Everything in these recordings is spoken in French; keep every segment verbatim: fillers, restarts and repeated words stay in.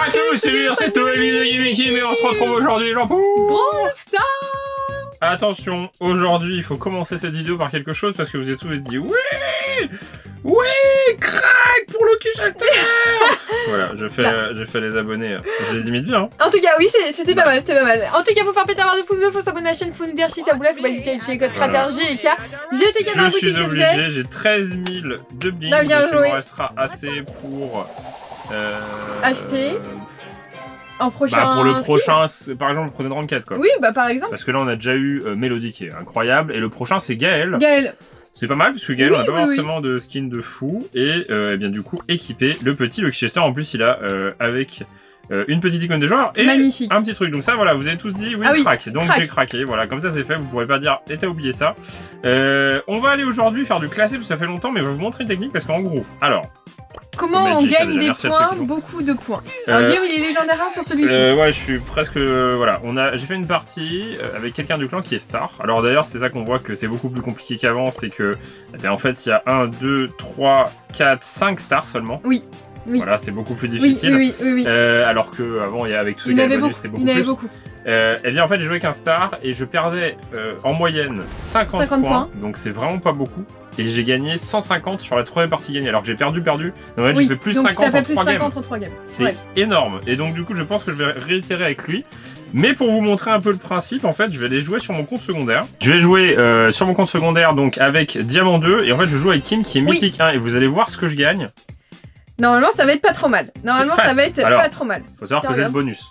à tous, c'est lui dans cette nouvelle vidéo de GameKing et on se retrouve aujourd'hui, Jean Pou. Brawl Stars. Attention, aujourd'hui il faut commencer cette vidéo par quelque chose parce que vous êtes tous dit oui, oui, crack pour Lucky Chester. Voilà, je fais, bah. je fais les abonnés, je les imite bien. Hein. En tout cas, oui, c'était pas mal, c'était pas mal. En tout cas, faut faire péter un barre de pouce bleu, faut s'abonner à la chaîne, faut nous dire si ça vous plaît, faut pas hésiter à utiliser le code créateur G et K. G T K dans la boutique d'objets. Je suis obligé, j'ai treize mille de bling, donc il me restera assez pour euh, acheter. Euh, En prochain bah pour le prochain, par exemple, prenez Ranked quoi. Oui, bah par exemple. Parce que là, on a déjà eu euh, Mélodie qui est incroyable, et le prochain, c'est Gaël. Gaël. C'est pas mal, parce que Gaël, oui, on a pas oui, forcément oui. de skin de fou, et euh, eh bien du coup, équipé le petit Lucky Chester. En plus, il a euh, avec euh, une petite icône de joueur et magnifique. Un petit truc. Donc ça, voilà, vous avez tous dit oui, ah oui crack. Donc j'ai craqué, voilà, comme ça c'est fait, vous pourrez pas dire, et t'as oublié ça. Euh, on va aller aujourd'hui faire du classé, parce que ça fait longtemps, mais je vais vous montrer une technique, parce qu'en gros, alors... Comment on gagne des points, beaucoup de points. Alors euh, Guillaume, il est légendaire un sur celui-ci. Euh, ouais, je suis presque... Euh, voilà, on a, j'ai fait une partie euh, avec quelqu'un du clan qui est star. Alors d'ailleurs, c'est ça qu'on voit que c'est beaucoup plus compliqué qu'avant, c'est que... Eh bien, en fait, il y a un, deux, trois, quatre, cinq stars seulement. Oui. Oui. Voilà, c'est beaucoup plus difficile. Oui, oui, oui, oui. Euh, alors que avant, il y a avec tous les bonus, c'était beaucoup il plus. Beaucoup. Euh, et bien en fait, j'ai joué avec un star et je perdais euh, en moyenne cinquante, cinquante points, points. Donc c'est vraiment pas beaucoup. Et j'ai gagné cent cinquante sur la troisième partie gagnée. Alors que j'ai perdu, perdu. Donc en fait, oui, j'ai fait plus cinquante en trois games. games. C'est ouais. énorme. Et donc du coup, je pense que je vais réitérer avec lui. Mais pour vous montrer un peu le principe, en fait, je vais aller jouer sur mon compte secondaire. Je vais jouer euh, sur mon compte secondaire donc avec Diamant deux. Et en fait, je joue avec Kim qui est oui. mythique un. Et vous allez voir ce que je gagne. Normalement, ça va être pas trop mal. Normalement, ça va être Alors, pas trop mal. Faut savoir Tiens, que j'ai le bonus.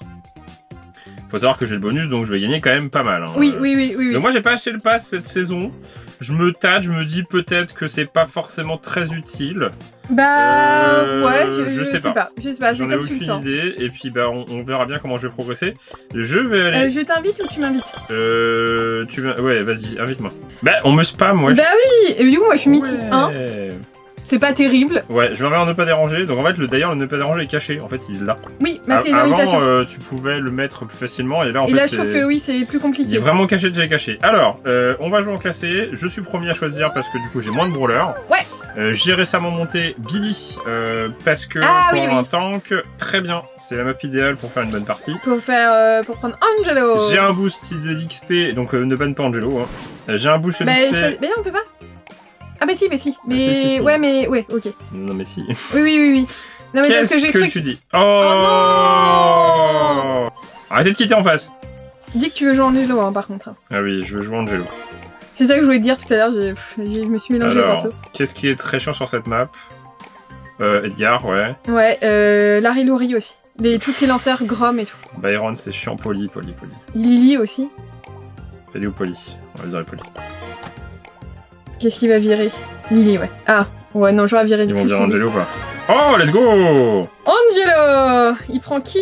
Faut savoir que j'ai le bonus, donc je vais gagner quand même pas mal. Hein. Oui, oui, oui, oui. Donc oui. moi, j'ai pas acheté le pass cette saison. Je me tâte, je me dis peut-être que c'est pas forcément très utile. Bah euh, ouais, je, je, je sais, sais pas. pas. Je sais pas. J'en ai aucune idée. Et puis bah on, on verra bien comment je vais progresser. Je vais aller. Euh, je t'invite ou tu m'invites? Euh, tu ouais, vas-y, invite-moi. Bah on me spam, ouais. Bah oui. Et du coup, moi, je suis ouais. mythique un. C'est pas terrible. Ouais, je vais en ne pas déranger. Donc en fait, le d'ailleurs, le ne pas déranger est caché. En fait, il est là. Oui, bah c'est les invitations. Avant, euh, tu pouvais le mettre plus facilement. Et là, en et fait, là, je trouve que oui, c'est plus compliqué. Il est vraiment caché, déjà caché. Alors, euh, on va jouer en classé. Je suis premier à choisir parce que du coup, j'ai moins de brawlers. Ouais. Euh, j'ai récemment monté Billy euh, parce que ah, pour oui, un oui. tank, très bien. C'est la map idéale pour faire une bonne partie. Pour faire, euh, pour prendre Angelo. J'ai un boost d'X P, donc euh, ne banne pas Angelo. Hein. J'ai un boost bah, d'X P. Je... Mais non, on peut pas. Ah bah si, mais si. Mais ah, si, si, si. ouais, mais ouais, ok. Non mais si. Oui, oui, oui, oui. Non mais parce que j'ai cru que tu dis. Oh, oh non. Arrêtez de quitter en face. Dis que tu veux jouer Angelo, hein, par contre. Ah oui, je veux jouer Angelo. C'est ça que je voulais te dire tout à l'heure. Je me suis mélangé Alors, les pinceaux. Qu'est-ce qui est très chiant sur cette map? euh, Edgar, ouais. Ouais, euh, Larry Laurie aussi. Les tous les lanceurs, Grom et tout. Byron, c'est chiant, Poli, Poli, Poli. Lily aussi. Poli ou Poli? On va dire Poli. Qu'est-ce qu'il va virer? Lily, ouais. Ah, ouais, non, j'aurais viré du coup. Ils vont virer Angelo ou pas? Oh, let's go! Angelo! Il prend kit.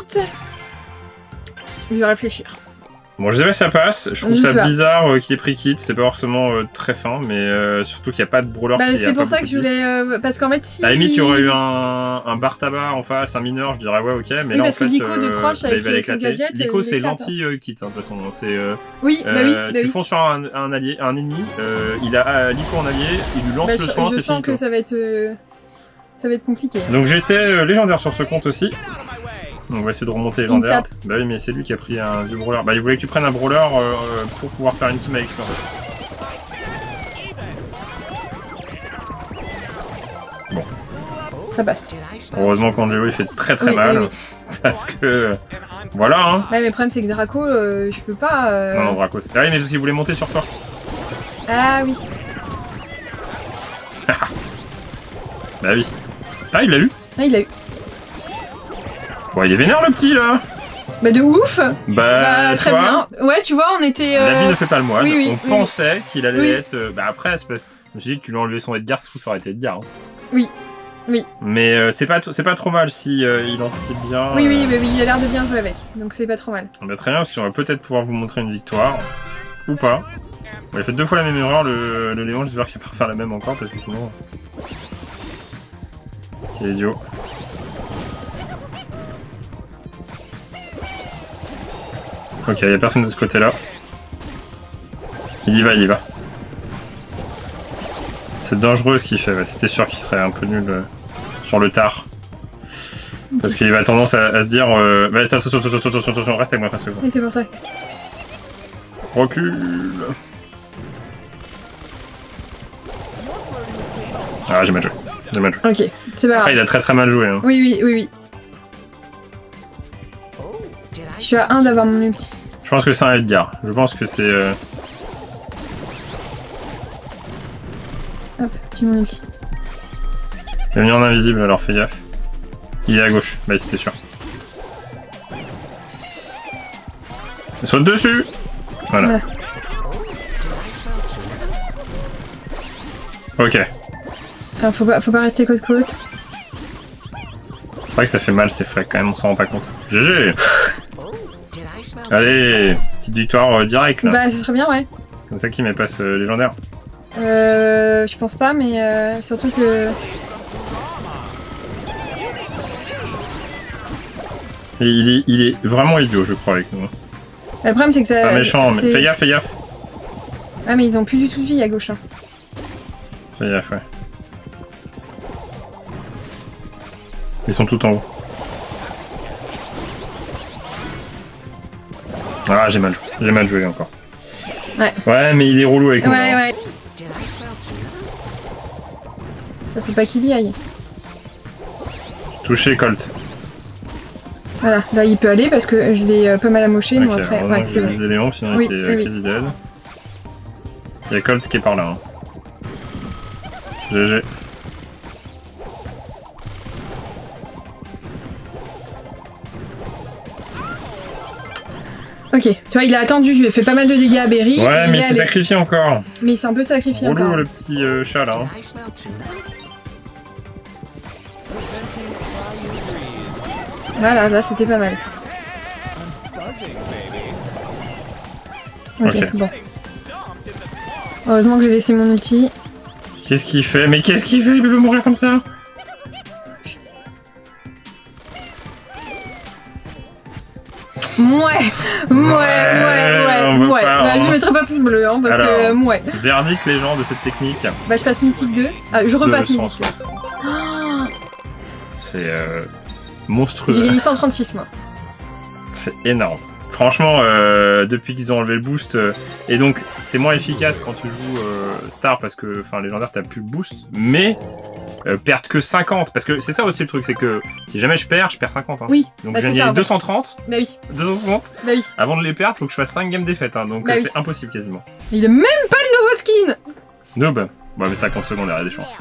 Je vais réfléchir. Bon, je sais pas si ça passe. Je trouve je ça bizarre euh, qu'il ait pris kit. C'est pas forcément euh, très fin, mais euh, surtout qu'il n'y a pas de brawler. Bah, c'est pour ça que je voulais. Euh, parce qu'en fait, si. À la limite, il y aurait eu un, un bar tabac en face, un mineur, je dirais ouais, ok. Mais oui, là, parce en fait, que Lico euh, de proche bah, avec son gadget. Lico, c'est l'anti-kit, hein, de toute façon. C'est. Euh, oui, bah oui. Euh, bah tu oui. fonds sur un, un allié, un ennemi. Euh, il a euh, Lico en allié, il lui lance bah, le soin, c'est fini. Je sens que ça va être. Euh, ça va être compliqué. Donc j'étais euh, légendaire sur ce compte aussi. Donc on va essayer de remonter légendaire. Bah oui, mais c'est lui qui a pris un vieux brawler. Bah il voulait que tu prennes un brawler euh, pour pouvoir faire une team avec lui en fait. Bon. Ça passe. Heureusement qu'Angelo il fait très très oui, mal. Oui, oui. Parce que... Voilà hein. Ouais, mais le problème c'est que Draco, euh, je peux pas... Euh... Non, non, Draco c'est... Ah oui, mais parce qu'il voulait monter sur toi. Ah oui. Bah oui. Ah, il l'a eu. Ah, il l'a eu. Ouais, il est vénère le petit là. Bah de ouf. Bah, bah très bien. Ouais, tu vois, on était... Euh... La vie ne fait pas le moine. Oui, oui, on oui, pensait oui. qu'il allait oui. être... Euh, bah après, je me suis dit que tu lui as enlevé son Edgar, ça aurait été Edgar. Hein. Oui. Oui. Mais euh, c'est pas, c'est pas trop mal si euh, il anticipe bien. Oui, euh... oui, mais oui, il a l'air de bien jouer avec. Donc c'est pas trop mal. Bah très bien, parce qu'on va peut-être pouvoir vous montrer une victoire. Ou pas. On a fait deux fois la même erreur, le, le Léon, j'espère qu'il va pas refaire la même encore, parce que sinon... C'est idiot. Ok, il n'y a personne de ce côté-là. Il y va, il y va. C'est dangereux ce qu'il fait, ouais. C'était sûr qu'il serait un peu nul euh, sur le tard. Parce qu'il va tendance à, à se dire... Euh... Bah, attention, attention, attention, attention, attention, reste avec moi, reste avec moi. Et c'est pour ça. Recule. Ah, j'ai mal joué. J'ai mal joué. Ok, c'est pas grave. Après, il a très très mal joué. Hein. Oui, oui, oui, oui. Je suis à un d'avoir mon ulti. Je pense que c'est un Edgar. Je pense que c'est... Euh... Hop, j'ai mon ulti. Il a mis en invisible, alors fais gaffe. Il est à gauche. Bah, c'était sûr. Il saute dessus. Voilà. Voilà. Ok. Alors faut pas, faut pas rester côte-côte. C'est vrai que ça fait mal ces flaques quand même, on s'en rend pas compte. G G. Allez, petite victoire euh, directe là. Bah, ce serait bien, ouais. Comme ça qui met passe euh, légendaire. Euh, je pense pas, mais euh, surtout que... Et il est, il est vraiment idiot, je crois, avec nous. Le problème, c'est que ça... Pas méchant, mais c'est- fais gaffe, fais gaffe. Ah, mais ils ont plus du tout de vie à gauche, hein. Fais gaffe, ouais. Ils sont tout en haut. Ah, j'ai mal joué. J'ai mal joué encore. Ouais. Ouais, mais il est relou avec nous. Ouais, hein. ouais. Ça, faut pas qu'il y aille. Touché Colt. Voilà, là, il peut aller parce que je l'ai euh, pas mal amoché, Ok, moi, après... heureusement Ouais, que c'est j'ai bon. visé Léon, sinon Oui, il était oui, euh, oui. quasi dead. Il y a Colt qui est par là. Hein. G G. Ok, tu vois, il a attendu, je lui ai fait pas mal de dégâts à Berry. et Ouais, mais il est s'est allé. sacrifié encore. Mais il s'est un peu sacrifié Relou encore. le petit euh, chat là. Hein. Voilà, là, c'était pas mal. Ok, Ok. bon. Heureusement que j'ai laissé mon ulti. Qu'est-ce qu'il fait? Mais qu'est-ce qu'il fait? Il peut mourir comme ça? Mouais, mouais, ouais, on ouais, veut ouais. pas, Bah, hein. je mettrai pas pouce bleu, hein, parce Alors. que mouais. Verdict les gens de cette technique. Bah, je passe mythique deux. Ah, je repasse deux cent mythique. soixante. Oh, C'est euh, j'ai monstrueux. gagné cent trente-six, moi. C'est énorme. Franchement, euh, depuis qu'ils ont enlevé le boost, euh, et donc c'est moins efficace quand tu joues euh, Star parce que, enfin, légendaire t'as plus le boost, mais euh, perdre que cinquante, parce que c'est ça aussi le truc, c'est que si jamais je perds, je perds cinquante. Hein. Oui, Donc bah, je c'est viens ça, de en fait. deux cent trente, Bah oui, deux cent soixante. bah oui. Avant de les perdre, faut que je fasse cinq games défaites, hein, donc Bah euh, oui. c'est impossible quasiment. Il a même pas le nouveau skin. Noob. Bon, mais cinquante secondes, il y a des chances.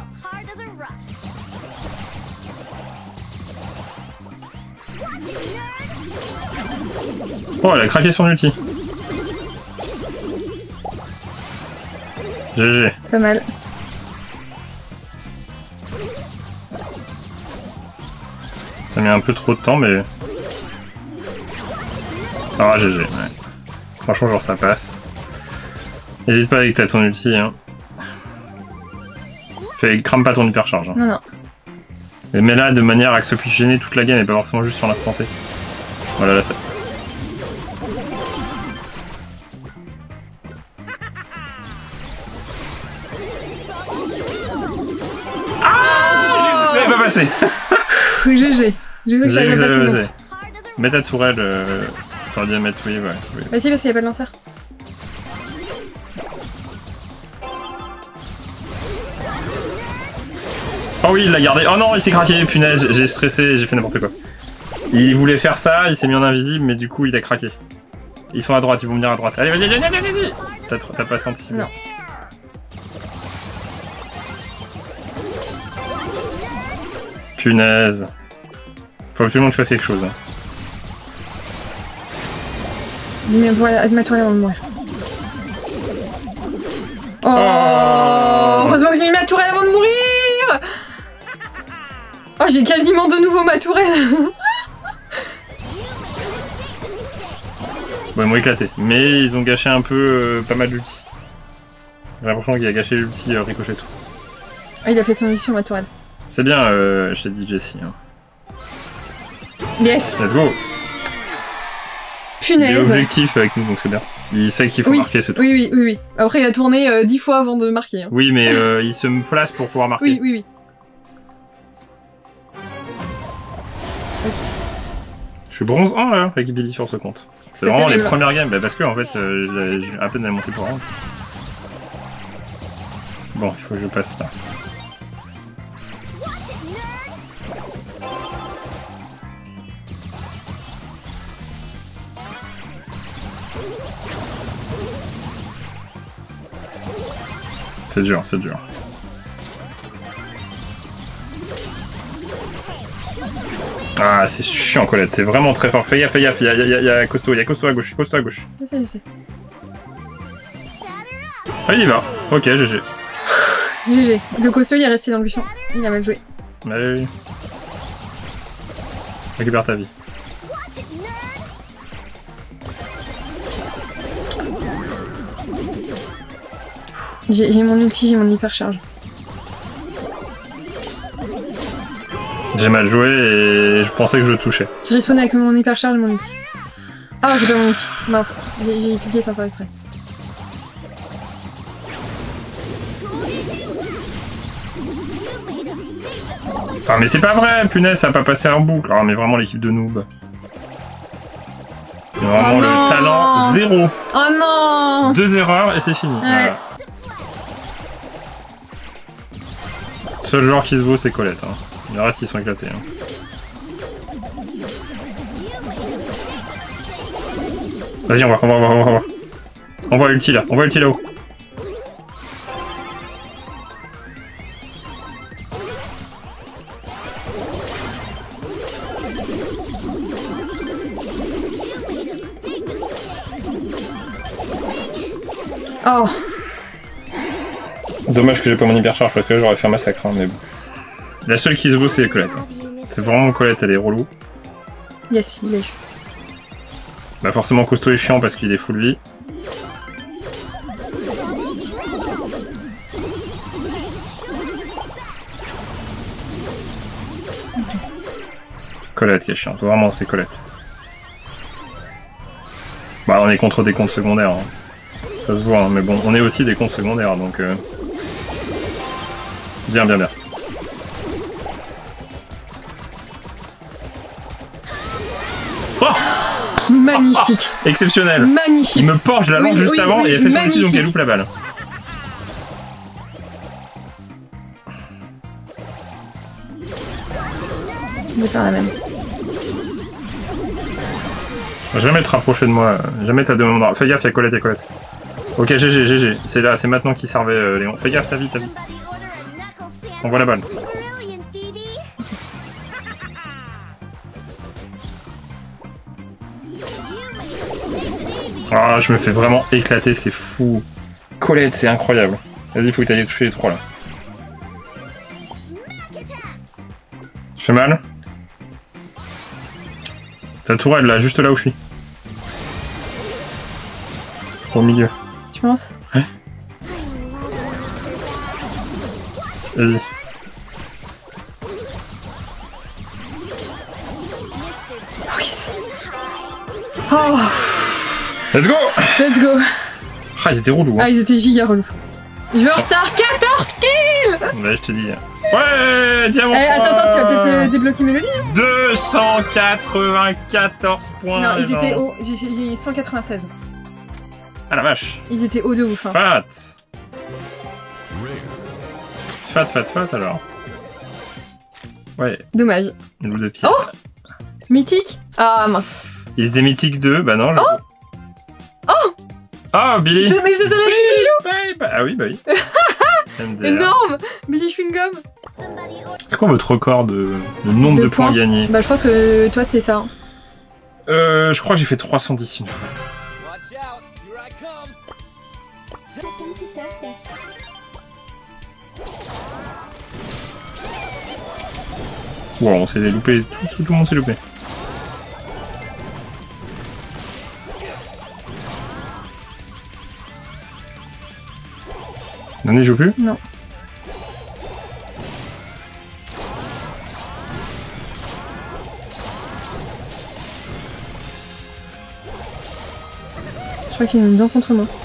Oh, elle a craqué son ulti. G G. Pas mal. Ça met un peu trop de temps, mais... Ah, G G, ouais. Franchement, genre, ça passe. N'hésite pas avec ta ton ulti, hein. Fais, crame pas ton hypercharge. Hein. Non, non. Et mets-la de manière à que ce puisse gêner toute la game et pas forcément juste sur l'instant T. Voilà, là, ça... Oh, Ça n'est pas passé. G G. J'ai vu que ça J'ai vu allait que ça passer. allait non. passer. Mets ta tourelle... Euh... T'aurais dû mettre, oui, ouais. Oui. Bah si, parce qu'il y a pas de lanceur. Oh oui, il l'a gardé. Oh non, il s'est craqué, punaise, j'ai stressé, j'ai fait n'importe quoi. Il voulait faire ça, il s'est mis en invisible, mais du coup, il a craqué. Ils sont à droite, ils vont venir à droite. Allez, vas-y, vas-y, vas-y, vas-y. T'as t'as pas senti. Non. Punaise. Faut absolument que tu fasses quelque chose. Hein. J'ai mis un point à ma tourelle avant de mourir. Oh, Oh. heureusement que j'ai mis ma tourelle avant de mourir. Oh, j'ai quasiment de nouveau ma tourelle. Bon, ils m'ont éclaté. Mais ils ont gâché un peu euh, pas mal d'ulti. J'ai l'impression qu'il a gâché l'ulti euh, ricochet tout. Ah, il a fait son ulti sur ma tourelle. C'est bien, euh, chez D J C. Hein. Yes. Let's go. Il est Punaise. objectif avec nous, donc c'est bien. Il sait qu'il faut Oui. marquer, c'est tout. Oui, oui, oui, oui. Après, il a tourné euh, dix fois avant de marquer. Hein. Oui, mais euh, il se place pour pouvoir marquer. Oui, oui, oui. Ok. Je suis bronze un là avec Billy sur ce compte. C'est vraiment les premières games, bah, parce que en fait euh, j'ai à peine à monter pour un. Bon, il faut que je passe là. C'est dur, c'est dur. Ah, c'est chiant, Colette, c'est vraiment très fort. Fais gaffe, fais gaffe, il y a, y a, y a costaud, il y a costaud à gauche, costaud à gauche. Je sais, je sais. Ah, il y va. Ok, G G. G G. De costaud, il est resté dans le buisson. Il a mal joué. Bah oui. Récupère ta vie. J'ai mon ulti, j'ai mon hypercharge. J'ai mal joué et je pensais que je touchais. J'ai respawn avec mon hypercharge et mon ulti. Ah, j'ai pas mon ulti. Mince, j'ai cliqué sans faire exprès. Ah mais c'est pas vrai, punaise, ça a pas passé en boucle. Ah mais vraiment l'équipe de noob. C'est vraiment oh le talent zéro. Oh non. Deux erreurs et c'est fini. Ouais. Voilà. Seul joueur qui se vaut c'est Colette. Hein. Le reste ils sont éclatés. Hein. Vas-y on va, on va, on va, on va. On voit ulti là, on voit ulti là-haut. Oh. Dommage que j'ai pas mon hypercharge parce que j'aurais fait un massacre, hein, mais bon. La seule qui se vaut c'est Colette. Hein. C'est vraiment Colette, elle est relou. Yes, il est. Bah forcément costaud est chiant parce qu'il est full vie. Colette qui est chiante, vraiment c'est Colette. Bah on est contre des comptes secondaires. Hein. Ça se voit, hein, mais bon, on est aussi des comptes secondaires, donc... Euh... Bien, bien, bien. Oh magnifique. Oh, exceptionnel. Magnifique. Il me porte, je la lance oui, juste oui, avant oui, et elle fait son magnifique. outil donc elle loupe la balle. Je vais faire la même. Jamais te rapprocher de moi, jamais t'as demandé. Fais gaffe, y'a Colette, y'a Colette. Ok, G G, G G. C'est là, c'est maintenant qu'il servait euh, Léon. Fais gaffe, ta vie, ta vie. On voit la balle. Ah, je me fais vraiment éclater, c'est fou. Colette, c'est incroyable. Vas-y, faut que t'ailles toucher les trois là. Je fais mal. T'as le tourelle là, juste là où je suis. Au milieu. Tu penses? Ouais. Vas-y. Oh yes. Oh. Let's go. Let's go. Ah, ils étaient relous. Hein. Ah, ils étaient giga relous. Je veux retard quatorze kills. Ouais, je te dis. Ouais, diamant. Eh, attends, attends, tu vas peut-être euh, débloquer Mélodie. Hein. deux cent quatre-vingt-quatorze points. Non, ils genre. étaient hauts. J'ai cent quatre-vingt-seize. Ah la vache. Ils étaient hauts de ouf. Hein. Fat. Fat, fat, fat alors. Ouais. Dommage. Une boule de pierre. Oh, mythique. Ah mince. Ils étaient mythiques deux, bah non. Je... Oh. Oh. Oh, Billy. Mais c'est celle-là qui tu joues. Bye, bye. Ah oui, bah oui. Énorme. Billy Chewing-Gum. C'est quoi votre record de, de nombre de, de points. points gagnés? Bah je pense que toi c'est ça. Euh, je crois que j'ai fait trois cent dix une fois. Wow, on s'est loupé, tout, tout, tout le monde s'est loupé. Nani joue plus? Non. Je crois qu'il est bien contre moi.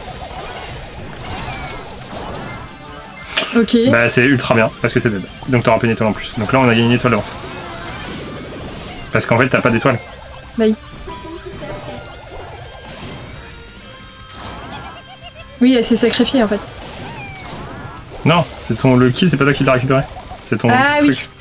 Ok. Bah c'est ultra bien, parce que t'es dead. Donc t'auras pas une étoile en plus. Donc là on a gagné une étoile d'avance. Parce qu'en fait t'as pas d'étoile. Bye. Oui, elle s'est sacrifiée en fait. Non, c'est ton Lucky, c'est pas toi qui l'as récupéré. C'est ton Ah truc. oui.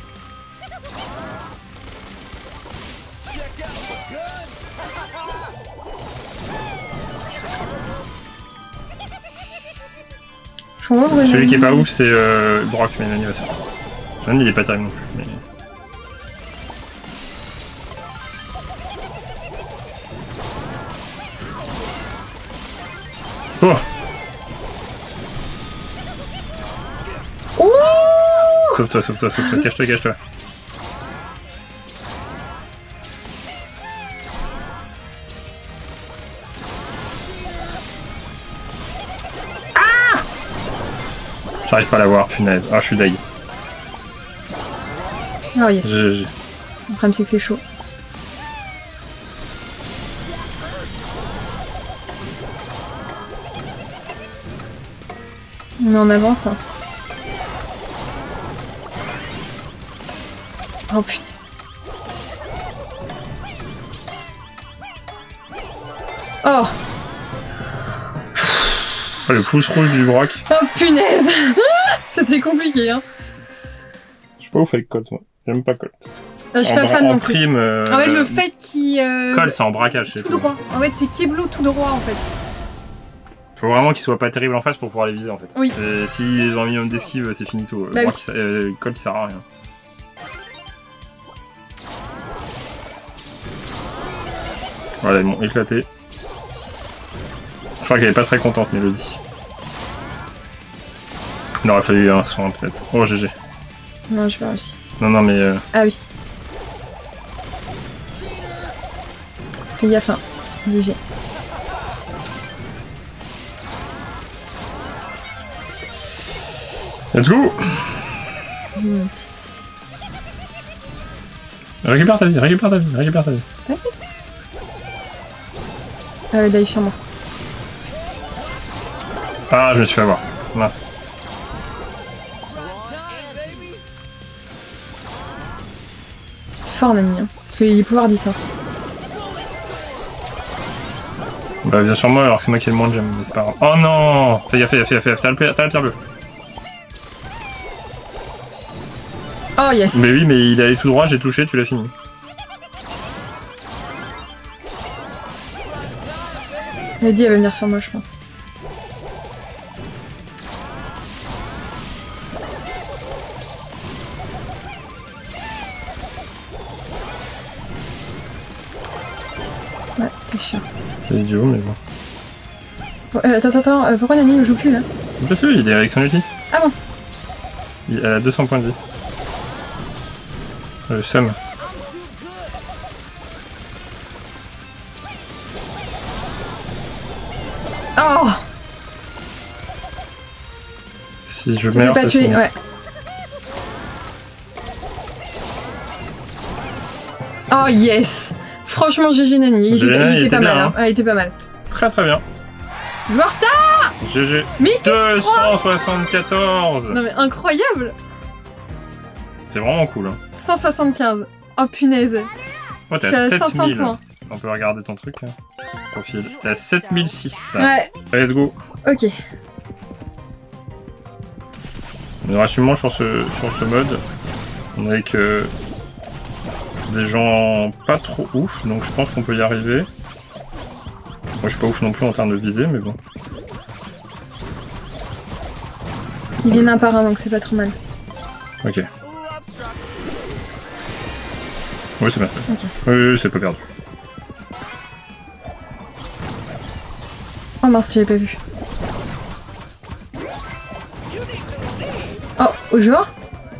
Je comprends pourquoi Celui j'ai- qui est pas ouf, c'est euh, Brock, mais l'animation. Même il est pas terrible non plus. Mais... Oh! Ouh. Sauve-toi, sauve-toi, sauve-toi, cache-toi, cache-toi. Ah! J'arrive pas à la voir, punaise. Ah, je suis deg. Oh yes. G G. Le problème c'est que c'est chaud. On est en avance. Hein. Oh putain. Oh. Oh, le pouce rouge du Brock. Oh punaise. C'était compliqué hein. Je suis pas ouf avec Colt, moi. J'aime pas Colt. Euh, je suis En pas bra- fan en non plus. prime. Euh... En fait le fait qu'il... Euh... Colt, c'est en braquage, c'est tout tout. droit. En fait t'es Keblo tout droit en fait. Faut vraiment qu'il soit pas terrible en face pour pouvoir les viser en fait. Oui. S'ils ont un minimum d'esquive, c'est finito. Bah Brock, oui. ça- euh, Colt sert à rien. Voilà, ils m'ont éclaté. Je crois qu'elle est pas très contente, Mélodie. Il aurait fallu un soin peut-être. Oh, G G. Non j'ai pas réussi. Non, non, mais. Euh... Ah oui. Fais gaffe hein. G G. Let's go! Mmh. Récupère ta vie, récupère ta vie, récupère ta vie. T'inquiète. Ah ouais, dive sur moi. Ah, je me suis fait avoir. Mince. C'est fort Nani hein. Parce qu'il est pouvoir dix hein. Bah, bien sûr moi, alors que c'est moi qui ai le moins de gemmes, mais c'est pas grave. Oh non! Fais gaffe, fais gaffe, fais gaffe, t'as le- t'as la pierre bleue. Oh yes. Mais oui, mais il est allé tout droit, j'ai touché, tu l'as fini. Lady elle va venir sur moi je pense. Ouais, c'était sûr. C'est idiot, mais bon. Bon, euh, attends, attends, attends, euh, pourquoi Nani ne joue plus là? Parce que il est avec son ulti. Ah bon? Il a deux cents points de vie. Le seum. Oh! Si je Tu meurs, peux pas c'est tuer, fini. ouais. Oh yes! Franchement, G G Nani, il, G G était, Nani, il était il pas était mal, bien, hein. Ah, il était pas mal. Très très bien. Joueur star! G G. Mythique deux cent soixante-quatorze. Non mais incroyable! C'est vraiment cool. Hein. cent soixante-quinze. Oh punaise. Oh, Je t'es suis à à sept cinq cents mille. points. On peut regarder ton truc. Hein. Profil. T'es à sept mille six. Ouais, Allez, let's go. ok. On aura sûrement sur ce, sur ce mode. On est avec euh, des gens pas trop ouf, donc je pense qu'on peut y arriver. Moi je suis pas ouf non plus en termes de visée, mais bon. Ils viennent un par un donc c'est pas trop mal. Ok. Oui, c'est bien fait. Ok. Oui, oui, c'est pas perdu. Oh mince, j'avais pas vu. Oh, au joueur?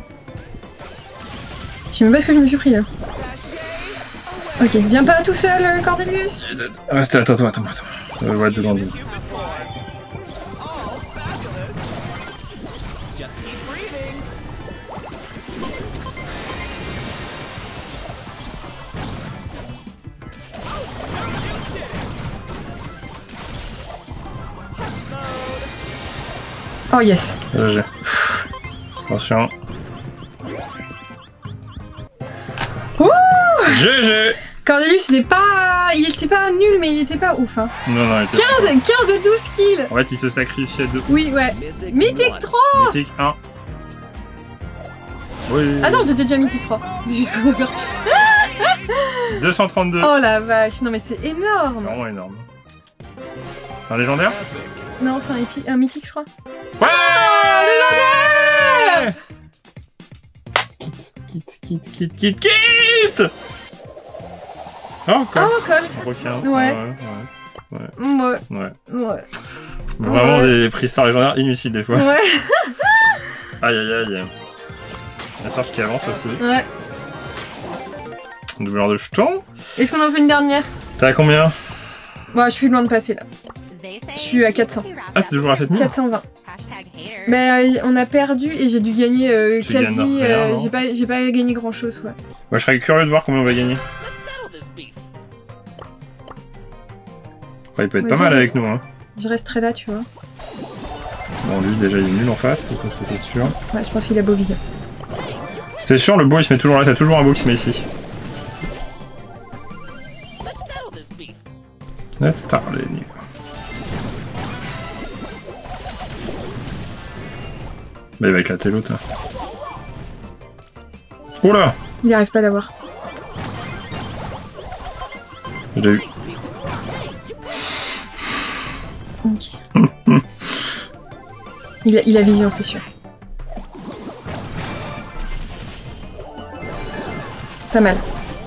Je sais même pas ce que je me suis pris là. Ok, viens pas tout seul, euh, Cordelius. Reste, attends, attends, attends, attends. Euh, ouais, devant nous. Oh yes. G G. Attention. Ouh, G G. Cordelius, il était pas... il était pas nul, mais il était pas ouf. Hein. Non, non, il était quinze, quinze et douze kills. En fait, il se sacrifiait deux. Oui, ouais. Mythique trois. Mythique un. Oui. Ah non, j'étais déjà mythique trois. C'est juste qu'on a perdu. deux cent trente-deux. Oh la vache, non mais c'est énorme. C'est vraiment énorme. C'est un légendaire? Non, c'est un, épi... un mythique, je crois. Ouais, ah, légendaire. Kit, kit, kit, kit, kit. Oh, Colt. Oh, Colt. Un requin. Ouais. Ouais, ouais, Ouais. ouais. Ouais. Vraiment Ouais. des prix légendaires inutiles des fois. Ouais. Aïe aïe aïe. La sorte qui avance aussi. Ouais. Doubleur de jetons. Est-ce qu'on en fait une dernière? T'es à combien? Bon, je suis loin de passer là. Je suis à quatre cents. Ah, t'es toujours à sept mille? quatre cent vingt. Mais euh, on a perdu et j'ai dû gagner euh, Tu quasi. gagnes rien, Euh, non j'ai pas, j'ai pas gagné grand chose, ouais. Moi, je serais curieux de voir combien on va gagner. Ouais, il peut être Ouais, pas mal j'ai- avec nous, hein. Je resterai là, tu vois. Bon, lui, déjà, il est nul en face, ça, c'est sûr. Ouais, je pense qu'il a beau vision. C'était sûr, le beau, il se met toujours là. T'as toujours un beau qui se met ici. Let's start, les nuls. Bah, il va éclater l'autre. hein. Oula! Il arrive pas à l'avoir. Je l'ai eu. Ok. il, a, il a vision, c'est sûr. Pas mal.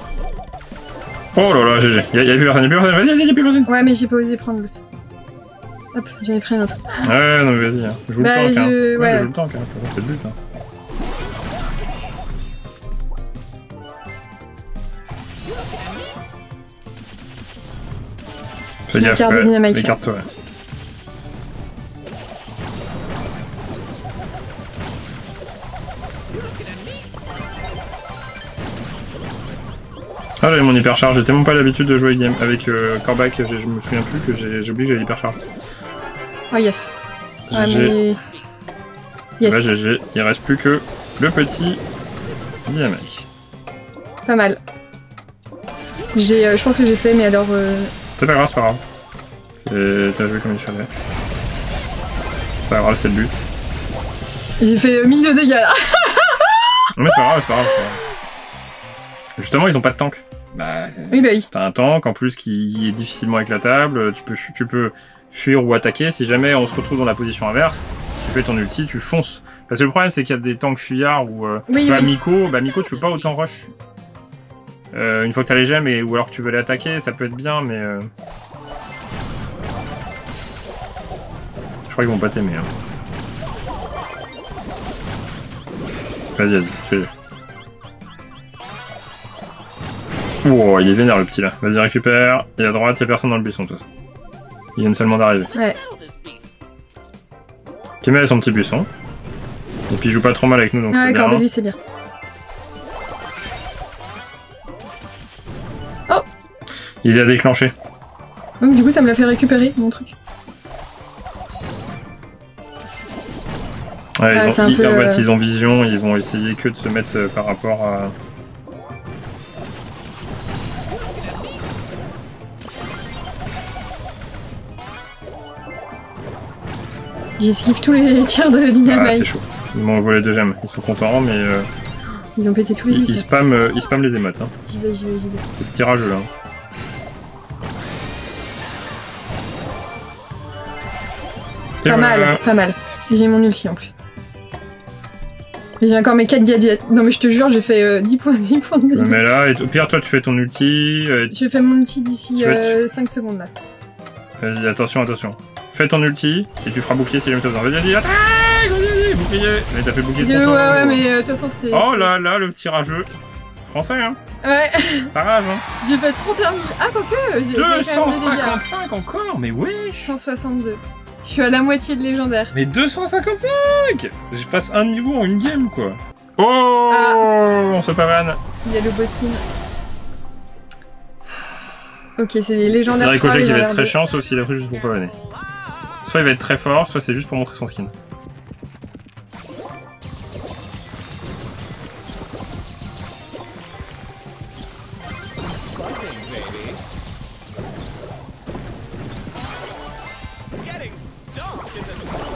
Oh là là, G G. Y'a y a plus personne, y'a plus personne. Vas-y, vas-y, y'a plus personne. Ouais, mais j'ai pas osé prendre l'autre. Hop, j'en ai pris un autre. Ouais, non, mais vas-y. Hein. Joue Bah, le tank, hein. je- Ouais, ouais. joue le tank, hein. C'est le but, hein. Fais La gaffe, carte de ouais. dynamite. Écarte-toi, ouais. Ah, j'avais mon hypercharge, j'ai tellement pas l'habitude de jouer game avec euh, Corbac, je je me souviens plus que j'ai j'ai oublié que j'avais l'hypercharge. Oh yes. Ah, G G. mais... Yes. Bah, G G, il reste plus que le petit dynamique. Pas mal. J'ai, euh, je pense que j'ai fait, mais alors... Euh... C'est pas grave, c'est pas grave. C'est- T'as joué comme il fallait. C'est pas grave, c'est le but. J'ai fait euh, mille de dégâts là. Mais c'est pas grave, c'est pas grave. c'est pas grave. Justement, ils ont pas de tank. Bah, Oui, bah oui. t'as un tank en plus qui est difficilement éclatable. Tu peux, fu- tu peux fuir ou attaquer. Si jamais on se retrouve dans la position inverse, tu fais ton ulti, tu fonces. Parce que le problème, c'est qu'il y a des tanks fuyards ou euh, Oui, bah, oui. Miko, bah Miko, tu peux pas autant rush. Euh, une fois que t'as les gemmes et ou alors que tu veux les attaquer, ça peut être bien, mais euh... je crois qu'ils vont pas t'aimer. Hein. Vas-y, vas-y, fais-le. Wow, il est vénère le petit là. Vas-y, récupère. Et à droite, y'a personne dans le buisson de toute façon. Ils viennent seulement d'arriver. Ouais. Kemel a son petit buisson. Et puis il joue pas trop mal avec nous donc Ah, c'est bien. Cordelius, c'est bien. Oh. Il les a déclenchés. Donc du coup, ça me l'a fait récupérer, mon truc. Ouais, Ah, ils, c'est ont, un ils, peu, en fait, euh, ils ont vision, ils vont essayer que de se mettre euh, par rapport à... J'esquive tous les tirs de Ah, c'est dynamite. chaud. Ils m'ont volé deux gemmes. Ils sont contents, mais euh, Ils ont pété tous les ils, ils, buissons. spamment, euh, ils spamment les émotes. Hein. J'y vais, j'y vais, j'y vais. C'est petit rageux là. Et Pas voilà. mal, pas mal. J'ai mon ulti en plus. Et j'ai encore mes quatre gadgets. Non mais je te jure, j'ai fait euh, dix points, dix points de Je me dégâts. mets là, et au pire, toi, tu fais ton ulti. euh, Je fais mon ulti d'ici Tu vas- euh, cinq secondes là. Vas-y, attention, attention. Fais ton ulti, et tu feras bouclier si jamais t'as besoin. Vas-y, vas-y, attaque! Vas-y, vas-y, bouclier! Mais t'as fait bouclier Ouais, trop tôt. ouais, mais euh, de toute façon c'était... Oh c'était- là là, le petit rageux. Français, hein. Ouais, Ça rage, hein. j'ai fait trente et un mille. Ah, quoique, j'ai fait quand même deux cent des dégâts. cinquante-cinq encore, mais wesh! cent soixante-deux. Je suis à la moitié de légendaire. Mais deux cent cinquante-cinq! Je passe un niveau en une game, quoi. Oh! Ah. On se pavane. Il y a le boss skin. Ok, c'est les légendaires. C'est Ricochet trois, qui va être légendaires très deux. chiant, sauf s'il a pris juste pour pavaner. Soit il va être très fort, soit c'est juste pour montrer son skin.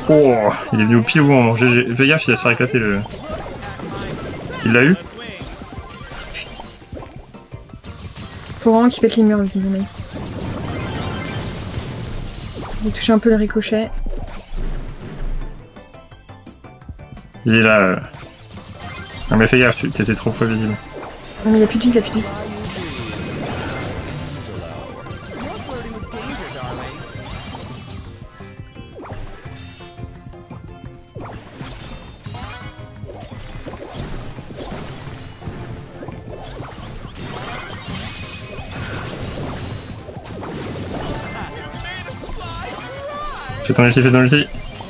Oh, il est venu au pile au bon moment. G G. Fais gaffe, il a s'est éclaté le... Il l'a eu? Faut vraiment qu'il pète les murs, le petit mec. Il touche un peu le ricochet. Il est là. Euh... Non mais fais gaffe, tu t'étais trop prévisible. Non mais il a plus de vie, il a plus de vie. Fais ton ulti, fais ton ulti.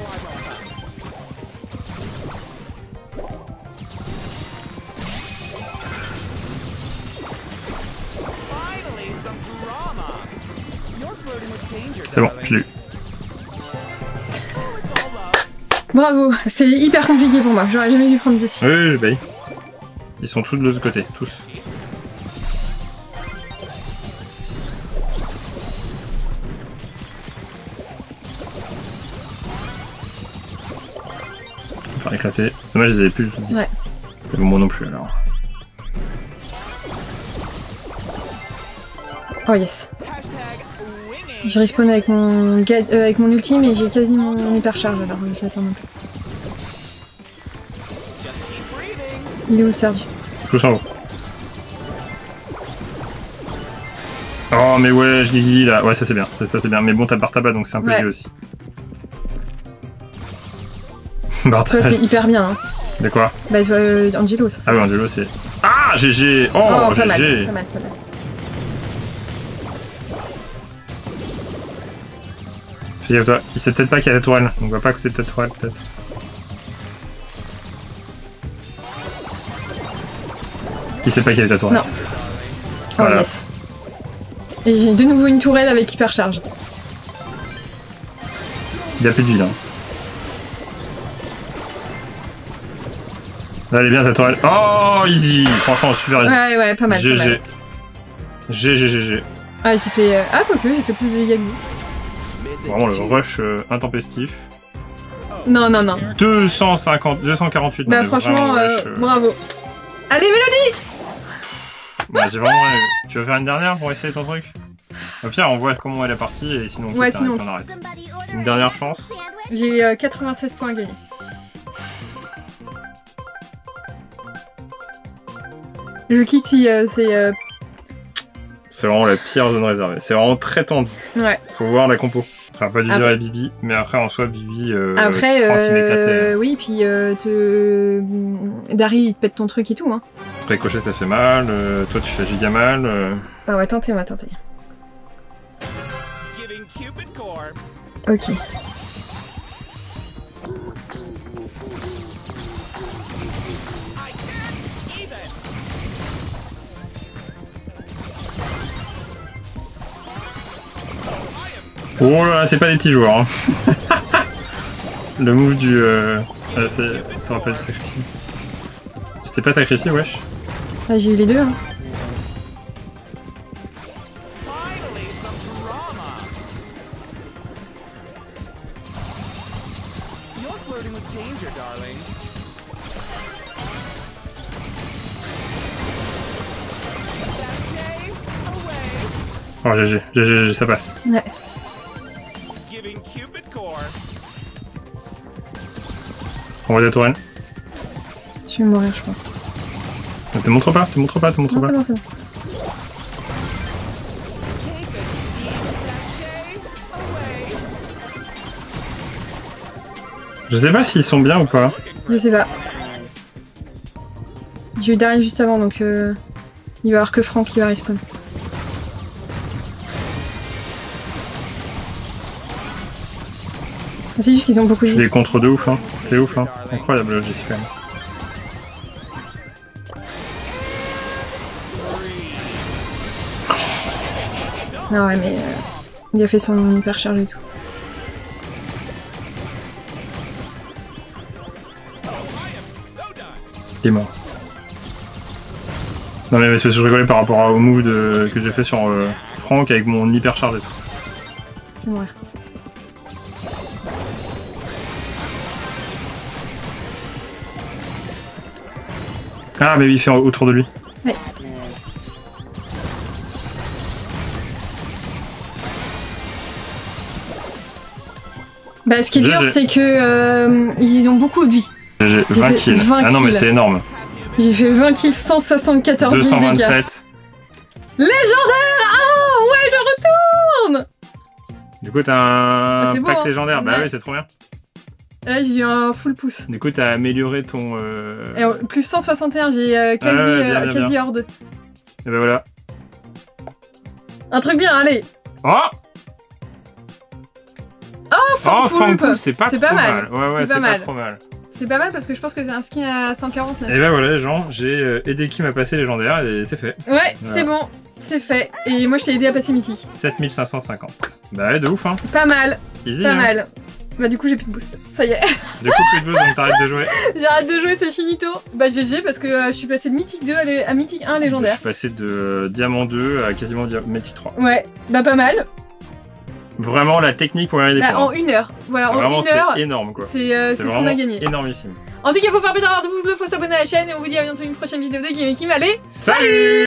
C'est bon, je l'ai eu. Bravo, c'est hyper compliqué pour moi, j'aurais jamais dû prendre ici. Oui, oui, bah oui. Ils sont tous de l'autre côté, tous. Faire éclater. C'est dommage, je les avais plus du tout dit. Ouais. Et moi non plus alors. Oh yes. Je respawn avec mon, euh, avec mon ulti, mais j'ai quasi mon hyper charge alors je l'attends non plus. Il est où le Serge? Tous en haut. Oh mais ouais, je dis là. Ouais, ça c'est bien, ça, ça c'est bien. Mais bon, t'as Bartaba donc c'est un peu ouais. vieux aussi. Bartaba. Toi c'est hyper bien. Hein. De quoi? Bah toi, euh, Angelo, ça. Ah ouais, Angelo c'est. Ah G G. Oh, oh G G. pas mal, pas mal, pas mal. Fais gaffe toi, il sait peut-être pas qu'il y a la tourelle, donc on va pas à côté de ta tourelle peut-être. Il sait pas qu'il y a ta tourelle. Non. Oh voilà. yes. Et j'ai de nouveau une tourelle avec hyper charge. Il a plus de vie là. Là elle est bien ta tourelle. Oh easy. Franchement super easy. Ouais ouais, pas mal. G G. G G G G G. Ah j'ai fait... Euh... Ah quoique, j'ai fait plus de dégâts que vous. Vraiment le rush euh, intempestif. Non, non, non. deux cent cinquante, deux cent quarante-huit. Bah franchement, rush, euh, euh... bravo. Allez, Mélodie. Bah j'ai vraiment... Tu veux faire une dernière pour essayer ton truc? Au pire, on voit comment elle est partie et sinon on, ouais, sinon. on arrête. Une dernière chance. J'ai euh, quatre-vingt-seize points à gagner. Je quitte si euh, c'est... Euh... C'est vraiment la pire zone réservée. C'est vraiment très tendu. Ouais. Faut voir la compo. Enfin, pas du dire à Bibi, mais après en soi, Bibi. Euh, après, euh, oui, puis euh, te... Dari, il te pète ton truc et tout. Hein. Ricochet, ça fait mal. Euh, toi, tu fais giga mal. Euh... Ah ouais, tentez, on va tenter. Ok. Oh là là, c'est pas des petits joueurs. Hein. Le move du... Euh... Euh, ça rappelle du sacrifice. Tu t'es pas sacrifié, wesh? Ah, j'ai eu les deux. Hein. Oh G G, G G, G G, ça passe. Ouais. On voit la tourelle. Je vais mourir, je pense. Ne te montre pas, te montre pas, te montre non, pas. C'est bon, c'est bon. Je sais pas s'ils sont bien ou pas. Je sais pas. J'ai eu Dari juste avant, donc euh, il va y avoir que Franck qui va respawn. C'est juste qu'ils ont beaucoup de vie. Je les contre de ouf, hein. C'est ouf, hein. Incroyable le Jessie quand même. Non ouais mais euh, il a fait son hyper charge et tout. Il est mort. Non mais parce que je rigolais par rapport au move de... que j'ai fait sur euh, Franck avec mon hyper charge et tout. Je vais mourir. Ah, mais il fait autour de lui. Ouais. Bah, ce qui est dur, c'est que euh, ils ont beaucoup de vie. J'ai vingt kills. vingt ah non, mais c'est énorme. J'ai fait vingt kills, cent soixante-quatorze mille deux cent vingt-sept. Légendaire. Ah ouais, je retourne. Du coup, t'as un ah, pack beau, hein. légendaire. Bah ouais. oui, c'est trop bien. Là, j'ai eu un full pouce. Du coup, t'as amélioré ton... Euh... Et, plus cent soixante et un, j'ai euh, quasi, ah ouais, bien, bien, euh, quasi bien. horde. Et bah voilà. Un truc bien, allez. Oh Oh, Fangpoulpe, c'est pas, trop pas mal. mal. Ouais, ouais, c'est pas, pas trop mal. C'est pas mal parce que je pense que c'est un skin à cent quarante-neuf. Et bah voilà les gens, j'ai euh, aidé Kim à passer légendaire et c'est fait. Ouais, voilà. C'est bon, c'est fait. Et moi je t'ai aidé à passer mythique. sept mille cinq cent cinquante. Bah ouais, de ouf hein. Pas mal. Easy, pas hein. mal. Bah du coup j'ai plus de boost, ça y est. Du coup plus de boost donc t'arrêtes de jouer. J'arrête de jouer, c'est finito. Bah G G parce que euh, je suis passé de mythique deux à, lé... à mythique un légendaire. Je suis passé de euh, diamant deux à quasiment dia... mythique trois. Ouais, bah pas mal. Vraiment la technique pour gagner des bah, points. En une heure. Voilà, vraiment, en une heure. C'est énorme quoi. C'est euh, ce qu'on a gagné. Énormissime. En tout cas, faut faire péter de pouces bleus, faut s'abonner à la chaîne et on vous dit à bientôt une prochaine vidéo de Game et Kim. Allez, salut.